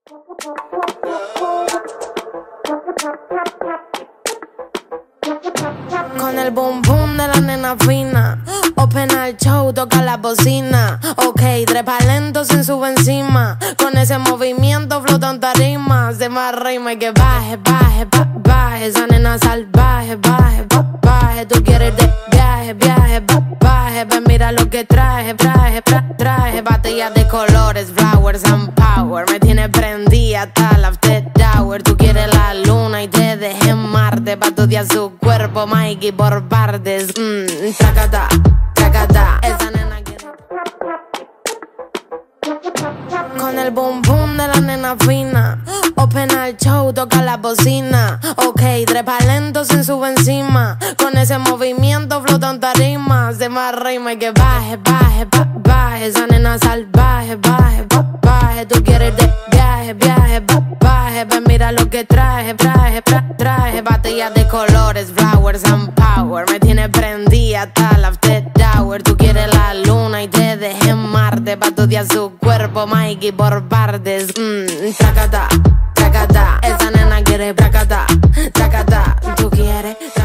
Con el boom boom de la nena fina, open al show, toca la bocina. Ok, trepa lento sin sube encima. Con ese movimiento flota en tarima. Se me arrima y que baje, baje, baje. Esa nena salvaje, baje, baje. Tú quieres de viaje, viaje, baje. Ven, mira lo que traje, traje. Baterías de colores, flowers and power. Me tiene prendida hasta la after hour. Tú quieres la luna y te dejé en Marte. Pa' estudiar su cuerpo, Mikey, por partes. Tracata, tracata. Esa nena quiere. Con el boom boom de la nena fina, open al show, toca la bocina. Ok, trepa lento sin sube encima. Con ese movimiento flota en tarima. Se me arrima y que baje, baje, baje. Esa nena salvaje, baje, baje. Tú quieres de viaje, viaje, baje. Ven, mira lo que traje, traje. Baterías de colores, flowers and power. Me tiene prendida hasta la after hour. Tú quieres la luna y te dejé en Marte. Pa' estudiar su cuerpo, Mikey, por partes. Tracata, tracata. Esa nena quiere tracata, tracata. Tú quieres